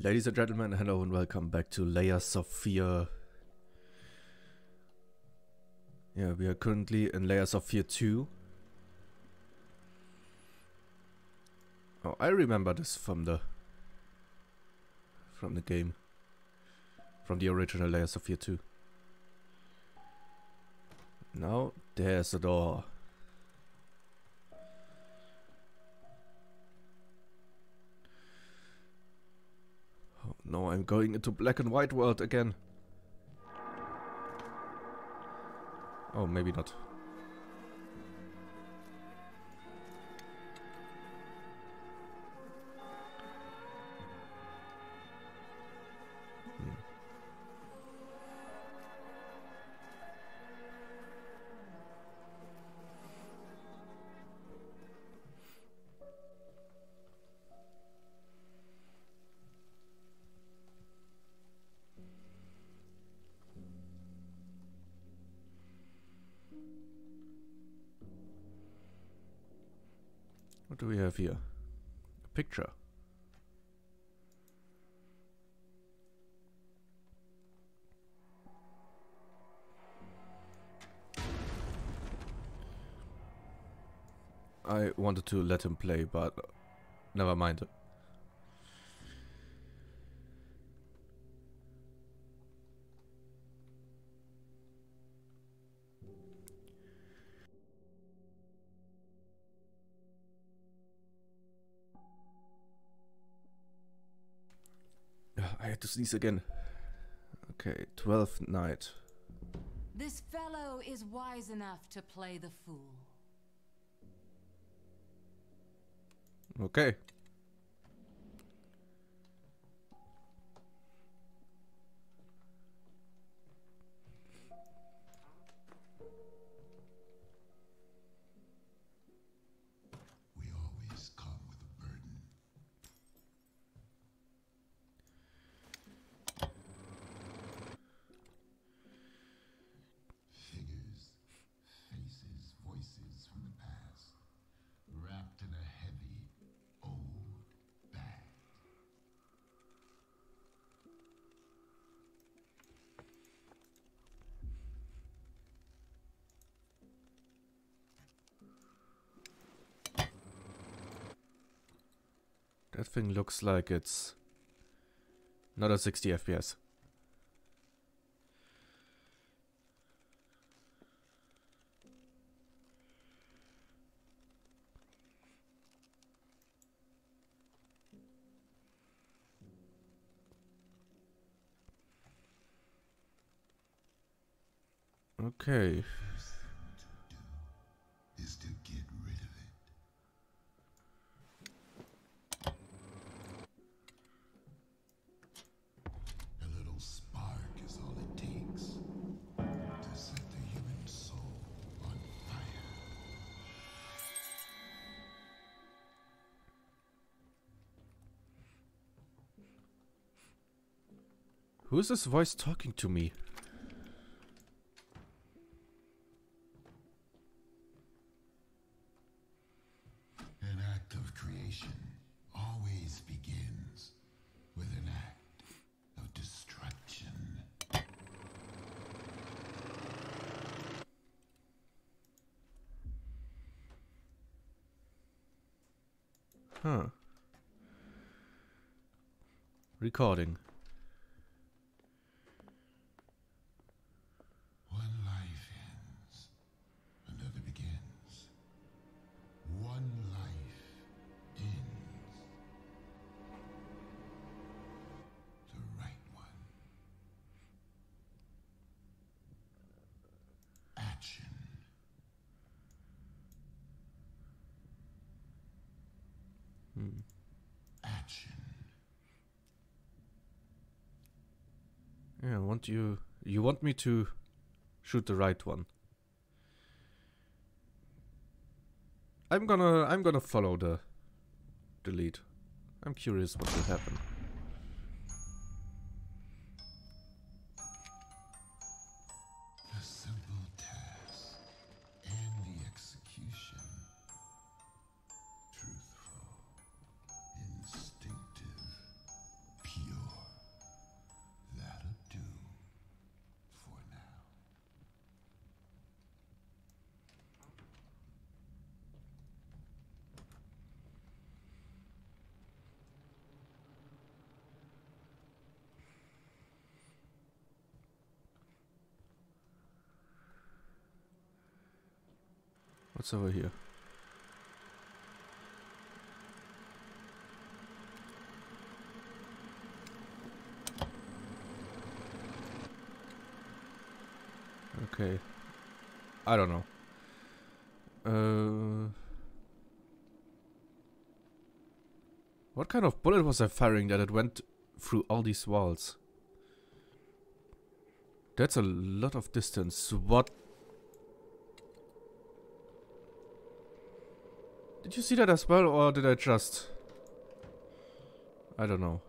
Ladies and gentlemen, hello and welcome back to Layers of Fear. Yeah, we are currently in Layers of Fear 2. Oh, I remember this from the game. From the original Layers of Fear 2. Now, there's a door. Oh no, I'm going into black and white world again. Oh, maybe not. What do we have here? A picture. I wanted to let him play, but never mind. I had to sneeze again. Okay, 12th night. This fellow is wise enough to play the fool. Okay. We always come with a burden. Figures, faces, voices from the past, wrapped in a heavy, old bag. That thing looks like it's not a 60 FPS. Okay. First thing to do is to get rid of it. A little spark is all it takes to set the human soul on fire. Who is this voice talking to me? An act of creation always begins with an act of destruction. Huh. Recording. One life ends, another begins. One life ends. The right one. Action. Action. Yeah, you want me to shoot the right one. I'm gonna follow the lead. I'm curious what will happen. The simple task and the execution. Truthful, instinctive, pure. What's over here? Okay. I don't know. What kind of bullet was I firing that it went through all these walls? That's a lot of distance. What? Did you see that as well, or did I just... I don't know.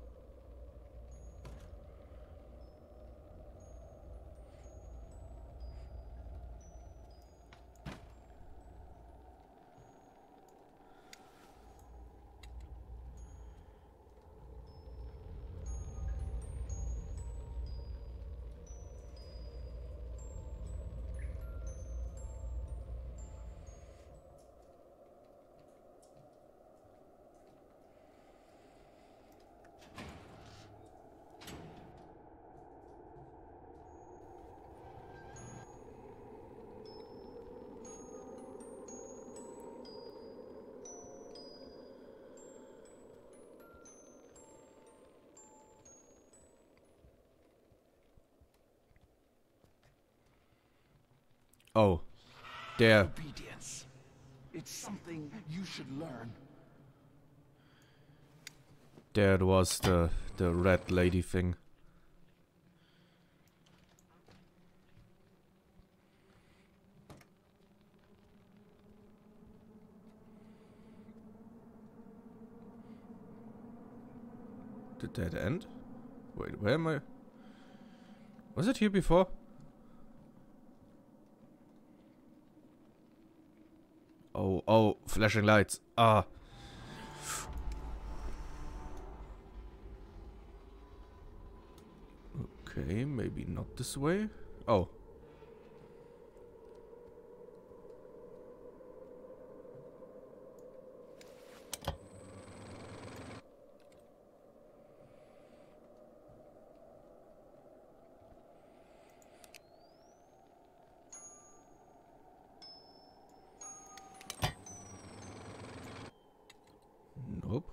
Oh, there. Obedience. It's something you should learn. There it was, the red lady thing. Did that end? Wait, where am I? Was it here before? Oh, flashing lights. Ah. Okay, maybe not this way. Oh. Nope.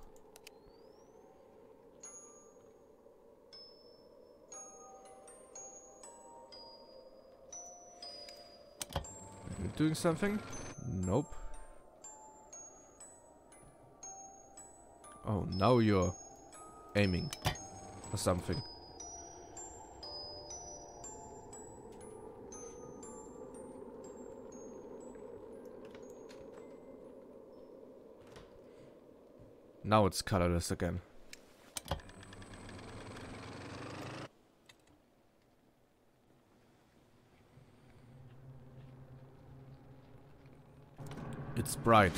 Are you doing something? Nope. Oh, now you're aiming or something. Now it's colorless again. It's bright.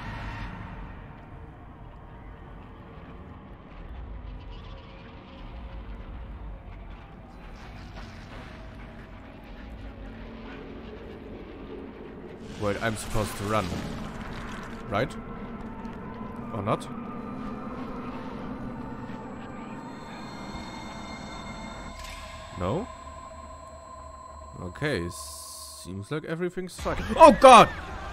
Wait, I'm supposed to run. Right? Or not? No? Okay, seems like everything's fine. Oh god!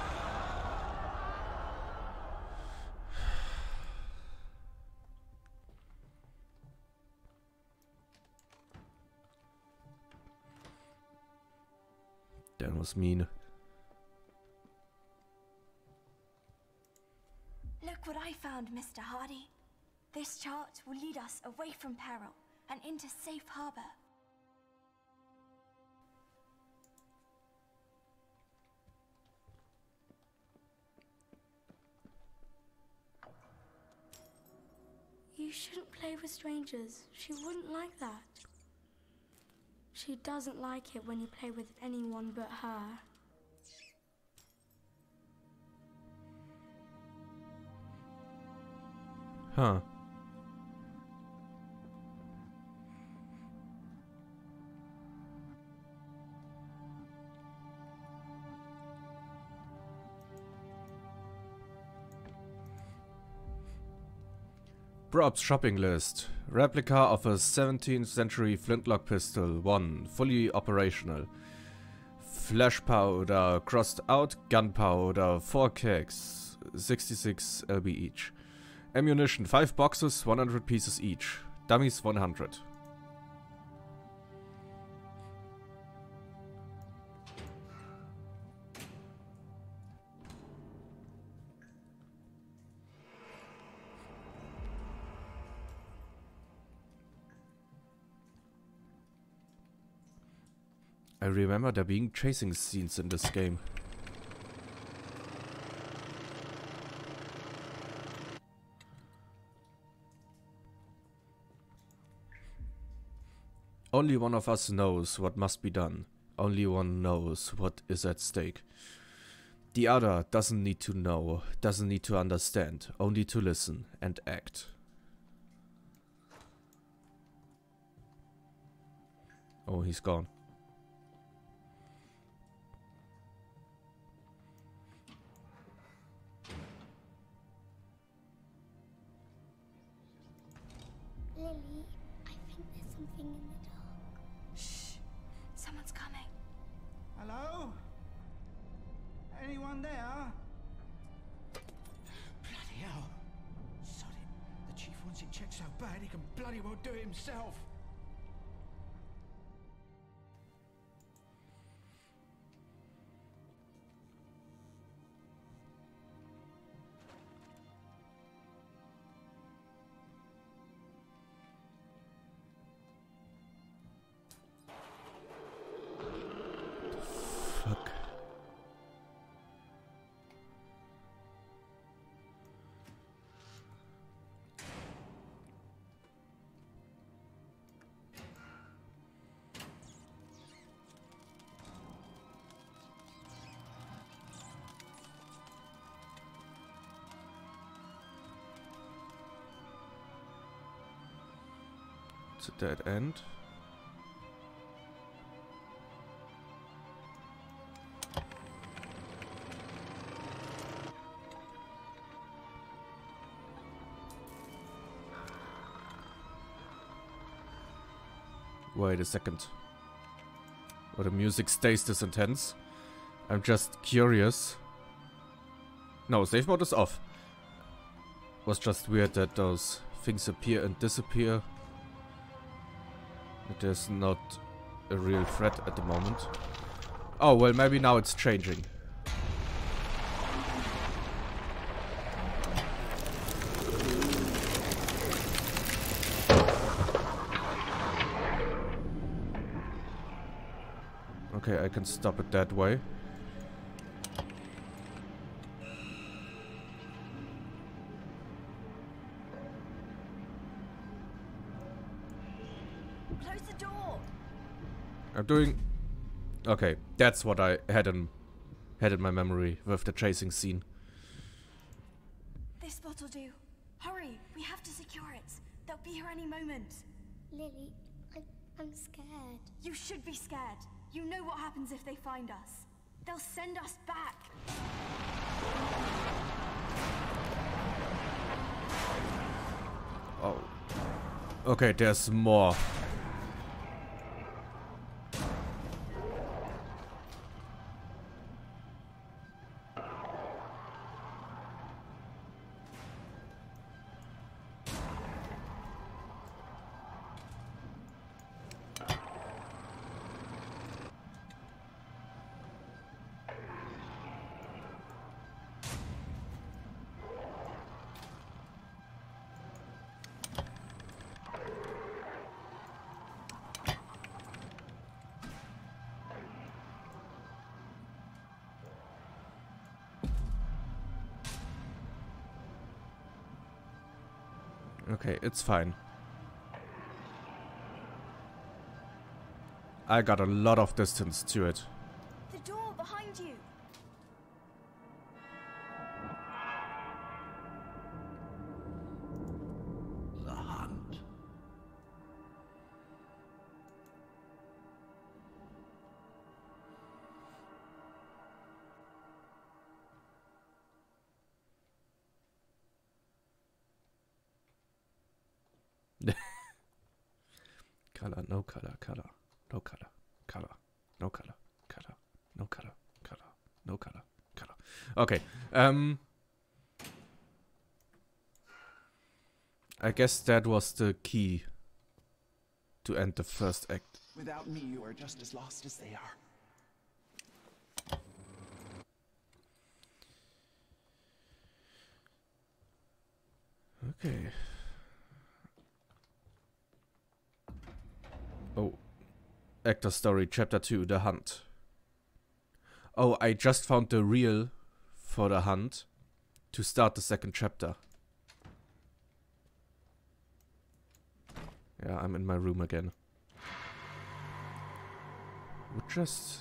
That was mean. Look what I found, Mr. Hardy. This chart will lead us away from peril and into safe harbor. You shouldn't play with strangers. She wouldn't like that. She doesn't like it when you play with anyone but her. Huh. Props shopping list. Replica of a 17th century flintlock pistol. 1. Fully operational. flash powder, crossed out gunpowder, 4 kegs, 66 LB each. Ammunition, 5 boxes, 100 pieces each. Dummies, 100. I remember there being chasing scenes in this game. Only one of us knows what must be done. Only one knows what is at stake. The other doesn't need to know, doesn't need to understand, only to listen and act. Oh, he's gone. Lily, I think there's something in the dark. Shh. Someone's coming. Hello? Anyone there? Bloody hell. Sod it. The chief wants it checked so bad he can bloody well do it himself. Fuck. It's a dead end. Wait a second. Well, the music stays this intense. I'm just curious. No, save mode is off. Was just weird that those things appear and disappear. It is not a real threat at the moment. Oh, well, maybe now it's changing. Okay, I can stop it that way. Close the door. I'm doing... Okay, that's what I had in my memory with the chasing scene. This spot'll do. Hurry, we have to secure it. They'll be here any moment. Lily, I'm scared. You should be scared. You know what happens if they find us. They'll send us back. Oh. Okay, there's more. Okay, it's fine. I got a lot of distance to it. The door behind you. The hunt. Color, no color, color, no color, color, no color, color, No color. Color. No color. Color. Okay. I guess that was the key to end the first act. Without me, you are just as lost as they are. Okay. Oh. Actor story, chapter 2, The Hunt. Oh, I just found the reel for The Hunt to start the second chapter. Yeah, I'm in my room again. What just...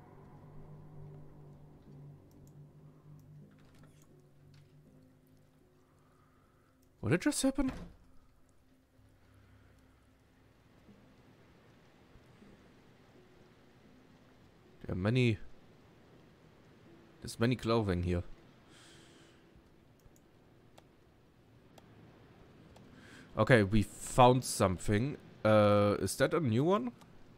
What did just happen? There are many... There's many clothing here. Okay, we found something. Is that a new one?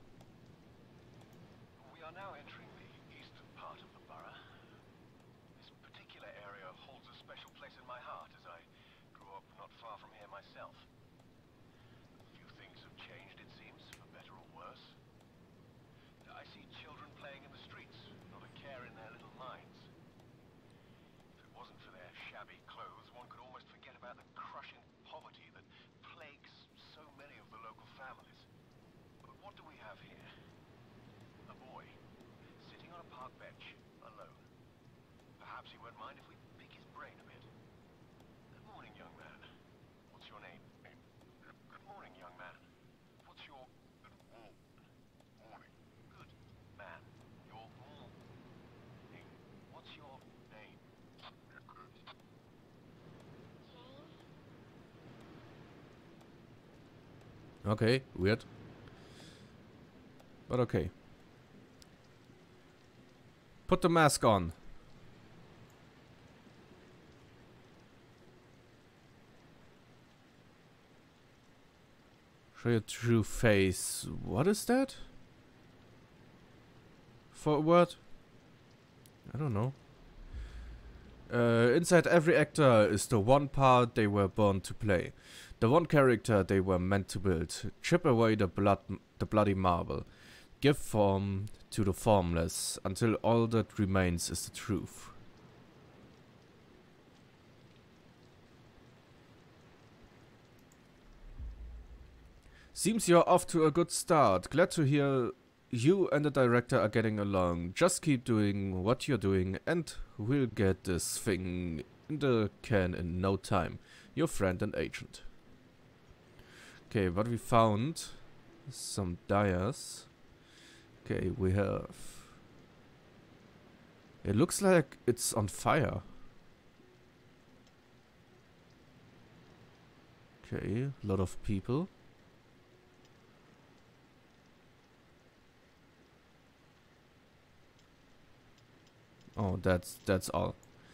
We are now entering the eastern part of the borough. This particular area holds a special place in my heart as I grew up not far from here myself. A few things have changed, it seems, for better or worse. I see children playing in the streets, not a care in their little minds. If it wasn't for their shabby clothes, one could almost forget about the crushing poverty that plagues so many of the local families. But what do we have here? A boy, sitting on a park bench, alone. Perhaps he won't mind if we pick his brain a bit. Good morning, young man. What's your name? Good morning, young man. What's your... Morning. Good man. Your morning. What's your name? Okay, weird. But okay. Put the mask on. Show your true face. What is that? For a word? I don't know. Inside every actor is the one part they were born to play. The one character they were meant to build. Chip away the bloody marble. Give form to the formless, until all that remains is the truth. Seems you're off to a good start. Glad to hear you and the director are getting along. Just keep doing what you're doing and we'll get this thing in the can in no time. Your friend and agent. Okay, what we found, some dyers. Okay, we have... It looks like it's on fire. Okay, a lot of people. Oh, that's all.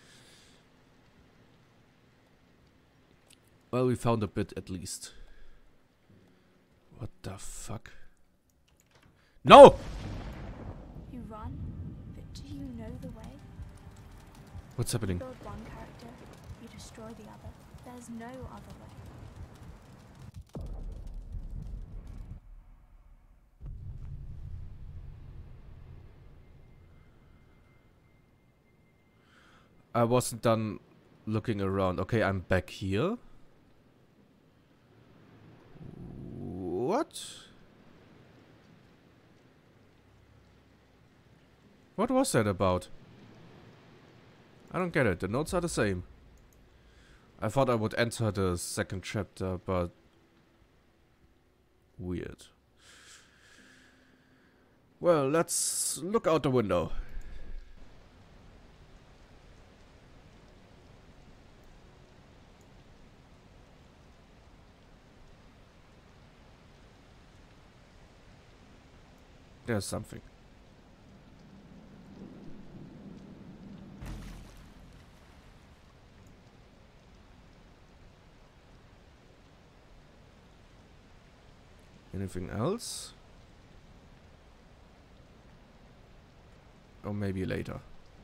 Well, we found a bit at least. What the fuck? No! You run, but do you know the way? What's happening? You build one character, you destroy the other. There's no other way. I wasn't done looking around. Okay, I'm back here. What? What was that about? I don't get it. The notes are the same. I thought I would enter the second chapter, but... Weird. Well, let's look out the window. There's something. Anything else? Or maybe later.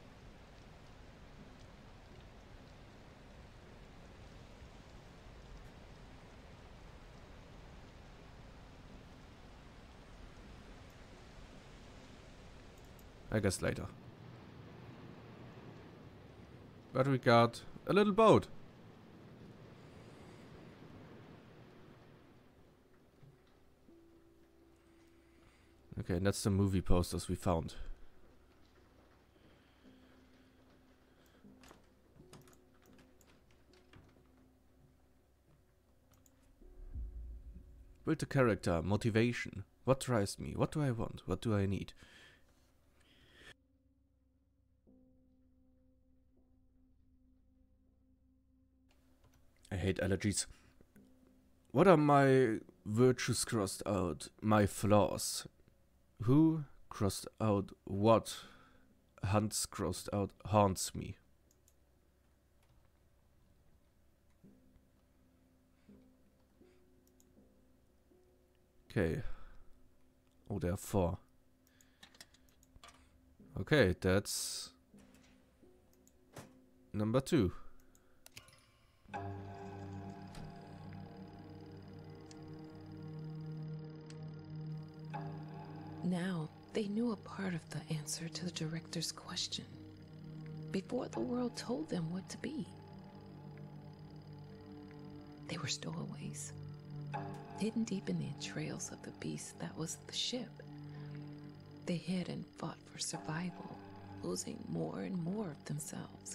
I guess later. But we got a little boat. Okay, and that's the movie posters we found. Build a character, motivation. What drives me? What do I want? What do I need? I hate allergies. What are my virtues crossed out? My flaws. Who crossed out what? Hunts crossed out haunts me. Okay. Oh, there are 4. Okay, that's number 2. Now, they knew a part of the answer to the director's question, before the world told them what to be. They were stowaways, hidden deep in the entrails of the beast that was the ship. They hid and fought for survival, losing more and more of themselves.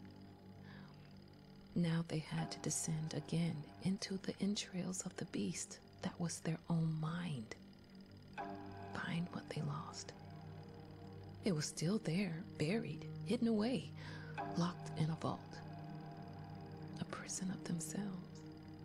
Now they had to descend again into the entrails of the beast that was their own mind. Find what they lost. It was still there, buried, hidden away, locked in a vault. A prison of themselves.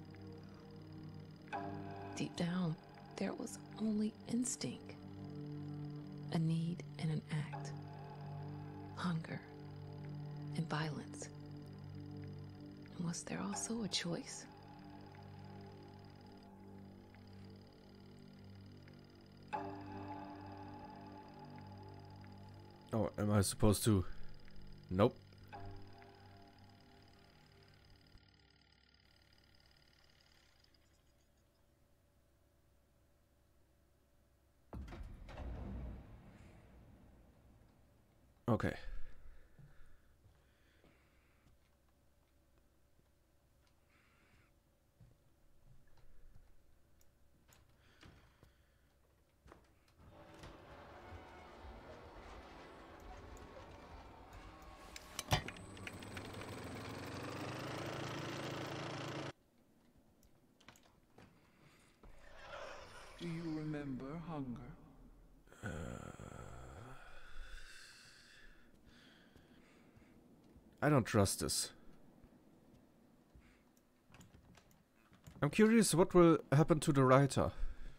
Deep down, there was only instinct. A need and an act. Hunger and violence. And was there also a choice? Oh, am I supposed to? Nope. Okay. Do you remember hunger? I don't trust this. I'm curious what will happen to the writer.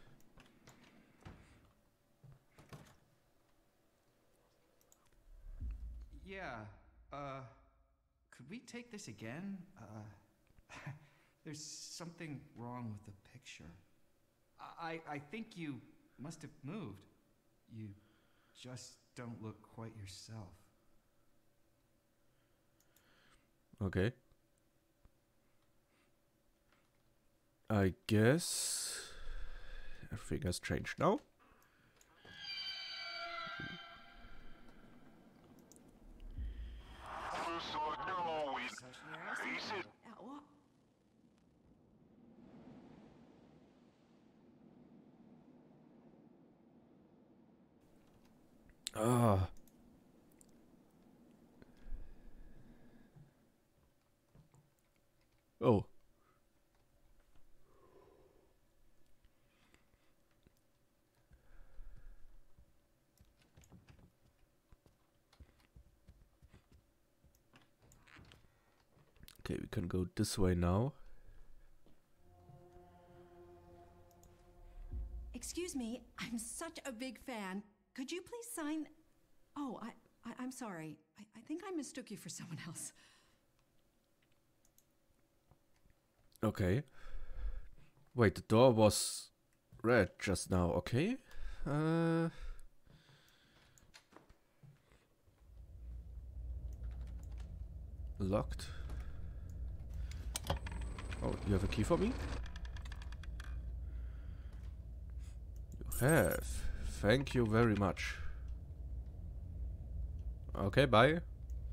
Yeah, could we take this again? There's something wrong with the picture. I think you must have moved. You just don't look quite yourself. Okay. I guess everything has changed now. Ah. Oh. Okay, we can go this way now. Excuse me, I'm such a big fan. Could you please sign? Oh, I'm sorry. I think I mistook you for someone else. Okay. Wait, the door was red just now, okay? Locked. Oh, you have a key for me? You have. Thank you very much. Okay, bye.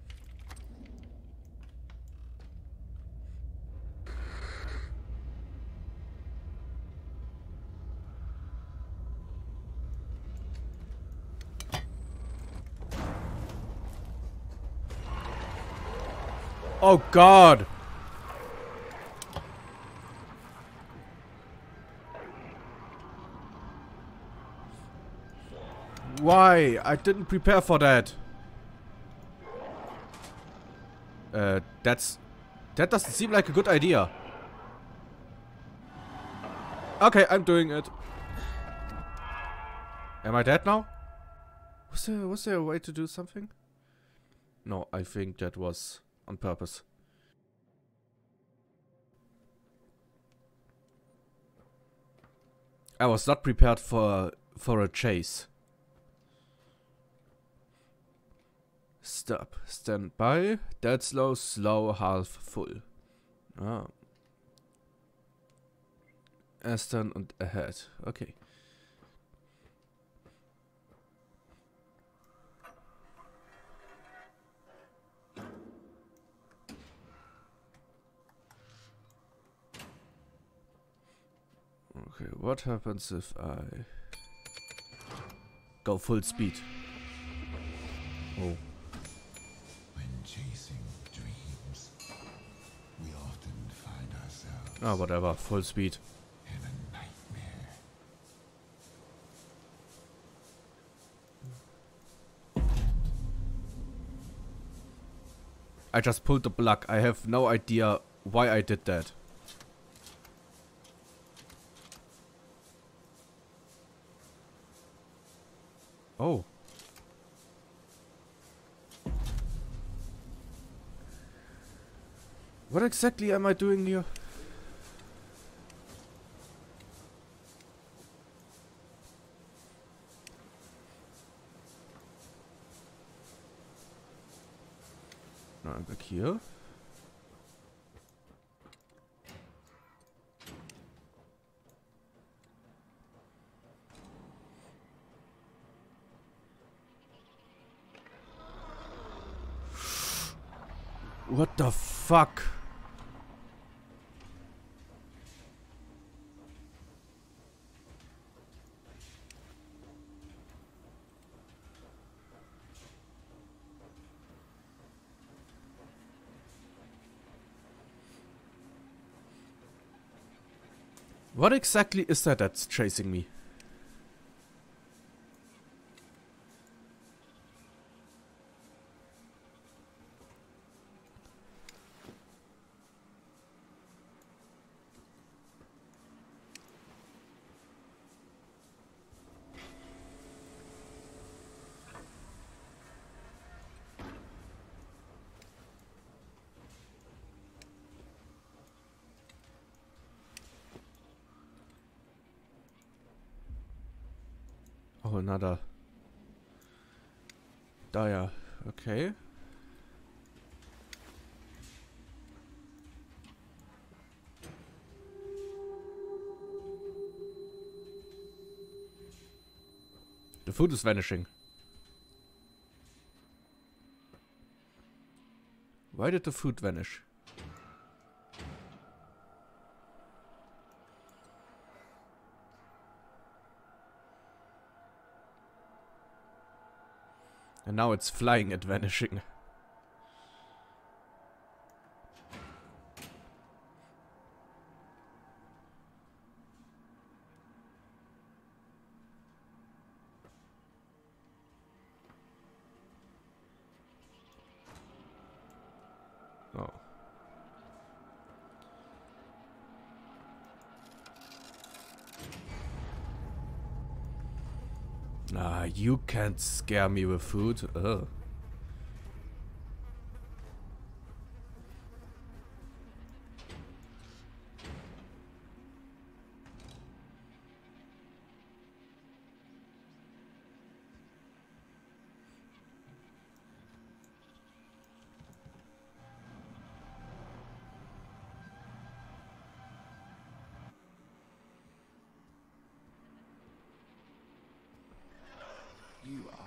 Oh God! Why? I didn't prepare for that. That doesn't seem like a good idea. Okay, I'm doing it. Am I dead now? Was there a way to do something? No, I think that was on purpose. I was not prepared for a chase. Stop. Stand by. Dead slow, slow, half full. Ah. Astern und ahead. Okay. Okay, what happens if I go full speed? Oh. When chasing dreams, we often find ourselves Ah, whatever, full speed. in a nightmare. I just pulled the plug. I have no idea why I did that. Oh. What exactly am I doing here? Now I'm back here. What the fuck? What exactly is that that's chasing me? Oh, another dire. Okay. The food is vanishing. Why did the food vanish? And now it's flying and vanishing. Oh. Ah, you can't scare me with food. Ugh.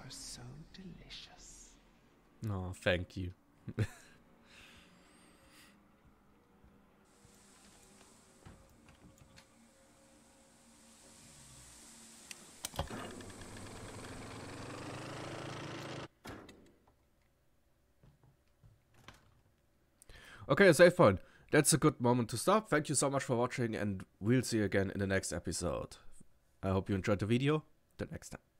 so delicious. Oh, thank you. Okay, save point. That's a good moment to stop. Thank you so much for watching, and we'll see you again in the next episode. I hope you enjoyed the video. Till next time.